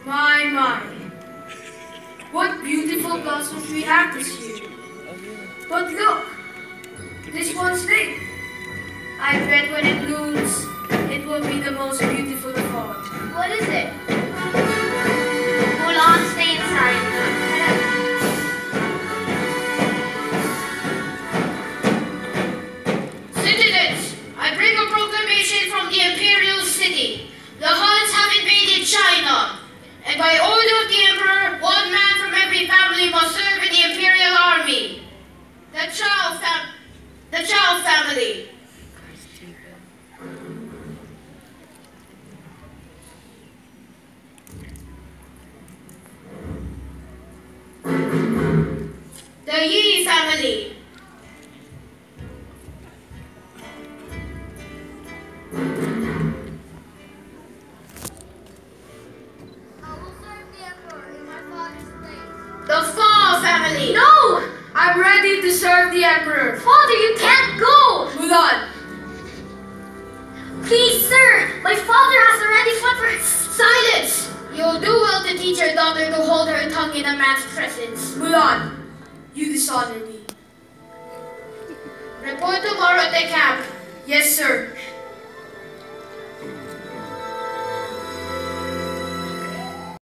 My. What beautiful blossoms we have this year. But look, this one's big. I bet when it blooms, it will be the most beautiful of all. What is it? Hold on, stay inside. Citizens, I bring a proclamation from the Imperial City. The Huns have invaded China, and by order of the Emperor, one man from every family must serve in the Imperial Army. The Chow family. The Yi family. I will serve the Emperor in my father's place. The Fa family. No! I'm ready to serve the Emperor. Father, you can't go! Mulan! Please, sir! My father has already fought for his... Silence! You'll do well to teach your daughter to hold her tongue in a man's presence. Mulan! You dishonor me. Report tomorrow at the camp. Yes, sir.